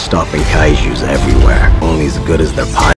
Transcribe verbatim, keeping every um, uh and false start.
stopping kaijus everywhere. Only as good as their pilot.